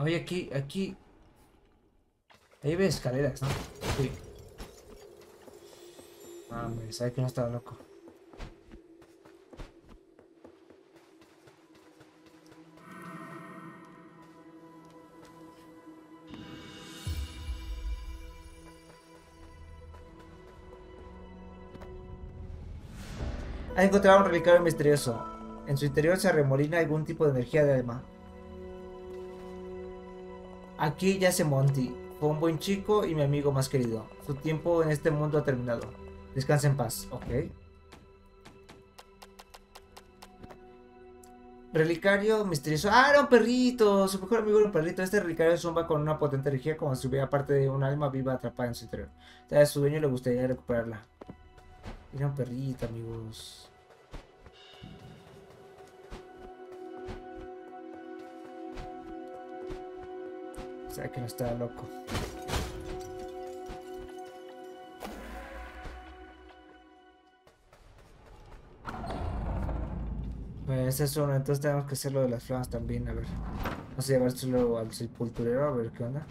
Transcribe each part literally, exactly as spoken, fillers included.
Oye, aquí, aquí. Ahí ves escaleras, ¿no? Sí. Ah, hombre, sabe que no estaba loco. Ha encontrado un relicario misterioso. En su interior se arremolina algún tipo de energía de alma. Aquí yace Monty. Fue un buen chico y mi amigo más querido. Su tiempo en este mundo ha terminado. Descansa en paz, ¿ok? Relicario misterioso. ¡Ah, era un perrito! Su mejor amigo era un perrito. Este relicario zumba con una potente energía como si hubiera parte de un alma viva atrapada en su interior. Tal vez su dueño le gustaría recuperarla. Era un perrito, amigos. O sea que no estaba loco. Bueno, ese es uno. Entonces tenemos que hacer lo de las flamas también. A ver. Vamos a llevárselo al sepulturero. A ver qué onda.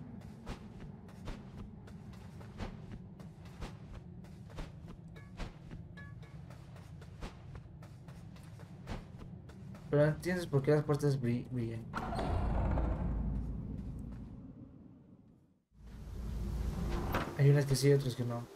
Pero no entiendes por qué las puertas bri- brillan. Hay unas que sí y otras que no.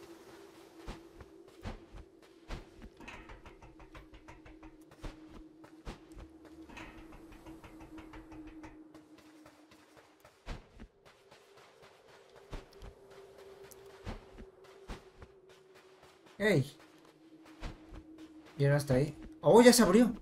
¡Ey! Ya no está ahí. ¡Oh, ya se abrió!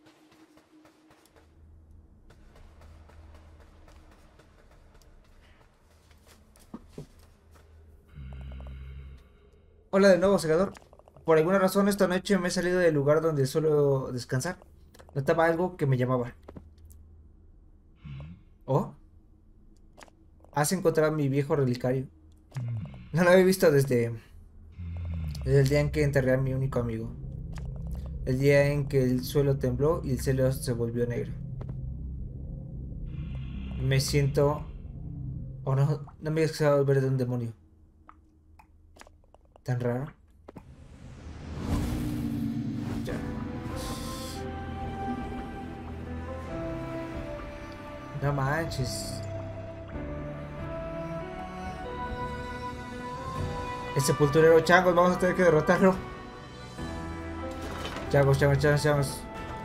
Hola de nuevo, segador. Por alguna razón esta noche me he salido del lugar donde suelo descansar. Notaba algo que me llamaba. ¿Oh? Has encontrado mi viejo relicario. No lo había visto desde, desde el día en que enterré a mi único amigo. El día en que el suelo tembló y el cielo se volvió negro. Me siento... Oh, no, no me digas que se va a volver de un demonio. Tan raro. Ya. No manches. El sepulturero changos, vamos a tener que derrotarlo. Changos, changos, changos, changos.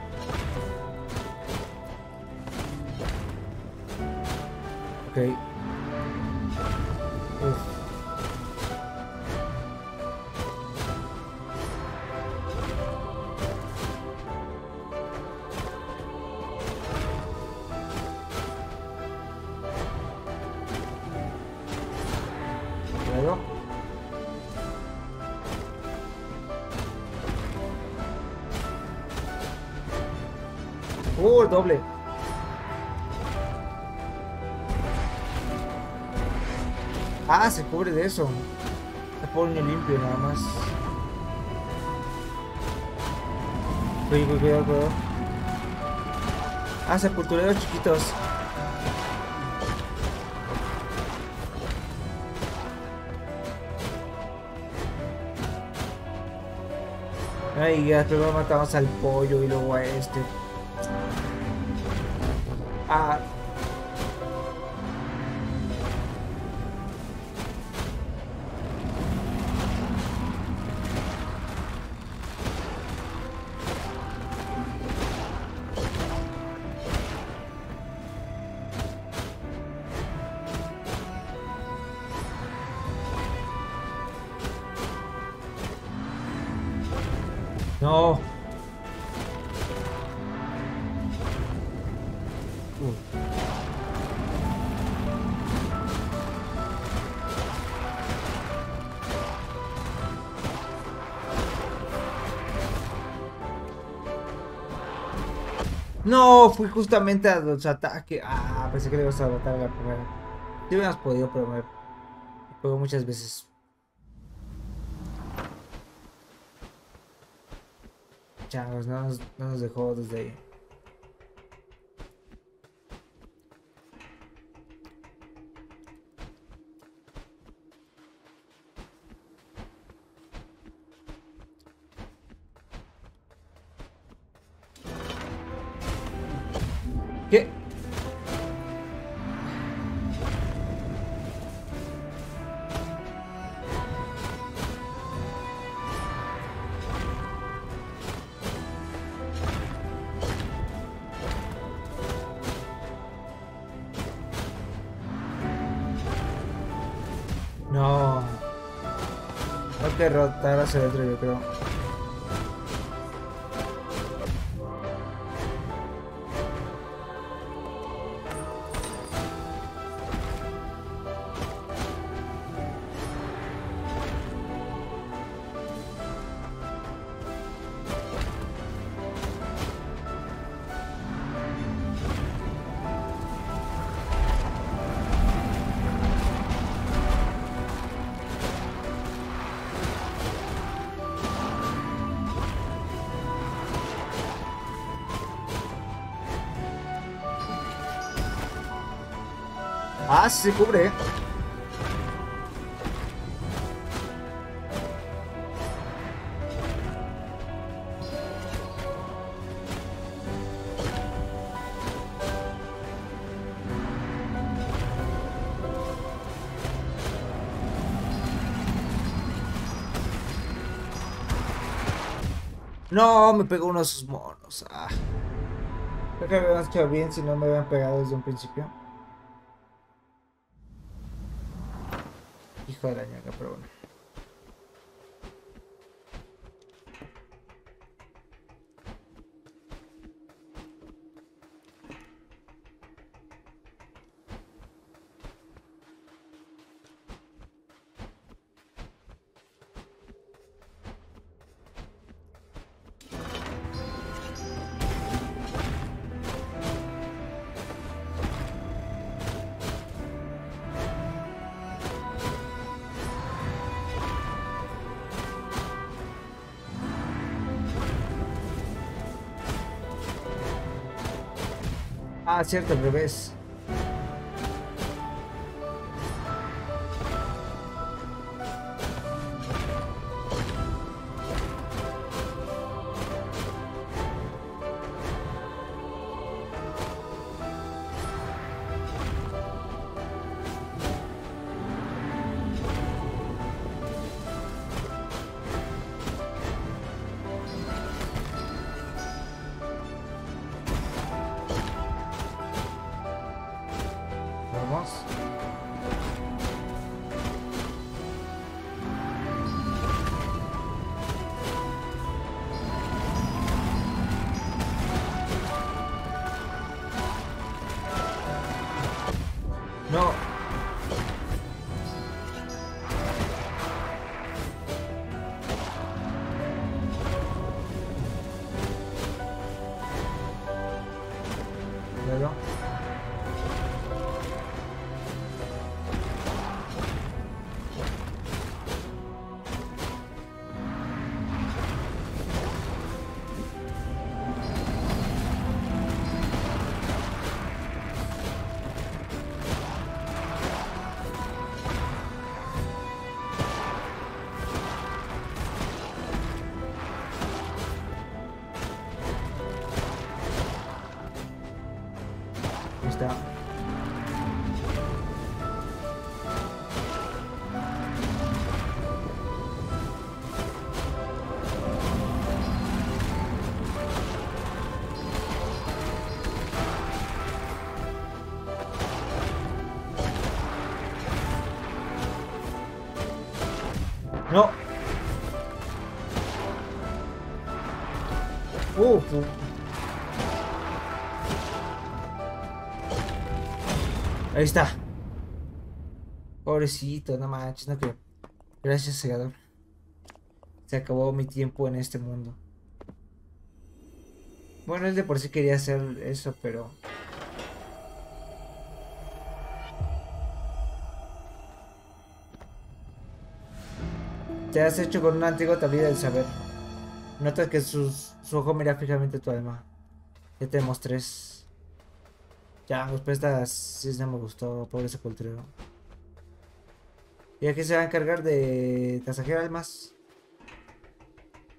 Ok. Uf. Luego. Uh, doble. Ah, se cubre de eso. Se pone limpio nada más. Cuidado, cuidado, cuidado. Ah, sepultureros chiquitos. Ay, ya primero matamos al pollo y luego a este. Ah, no. Uh. No, fui justamente a los ataques. Ah, pensé que le ibas a matar a la primera. Sí hubiéramos podido, pero me pegó muchas veces. Chavos, no nos, no nos dejó desde ahí. ¿Qué? No. Tengo que rotar hacia adentro, yo creo. Ah, sí se cubre. No, me pegó uno de esos monos. Ah. Creo que me habían hecho bien si no me habían pegado desde un principio. Hijo de la ñaca, pero bueno. Ah, cierto, al revés. Vamos. No. Luego. Ahí está. No. Uf. Ahí está. Pobrecito, no manches, no que. Gracias, segador. Se acabó mi tiempo en este mundo. Bueno, él de por sí quería hacer eso, pero. Te has hecho con una antigua tablilla del saber. Notas que sus, su ojo mira fijamente tu alma. Ya tenemos tres. Ya, pues esta sí no me gustó, pobre sepulturero. Y aquí se va a encargar de tasajear almas.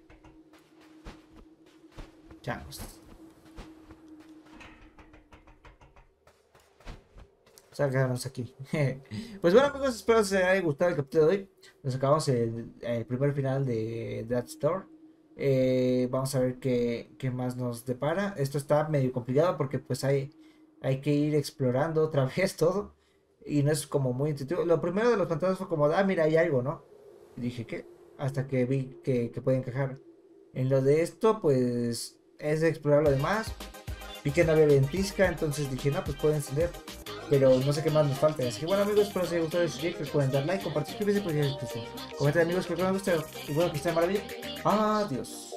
Changos. Pues a quedarnos aquí. Pues bueno, amigos, espero que les haya gustado el capítulo de hoy. Nos acabamos el, el primer final de Death Store. Eh, vamos a ver qué, qué más nos depara. Esto está medio complicado porque pues hay, hay que ir explorando otra vez todo. Y no es como muy intuitivo. Lo primero de los fantasmas fue como, ah, mira, hay algo, ¿no? Y dije, ¿qué? Hasta que vi que, que puede encajar. En lo de esto, pues es de explorar lo demás. Vi que no había ventisca, entonces dije, no, pues puedo encender. Pero no sé qué más nos falta. Así que bueno, amigos, espero que les haya gustado este video. Que pueden dar like, compartir, suscribirse, porque comenten, amigos, que les guste. Y bueno, que estén maravilla. Adiós.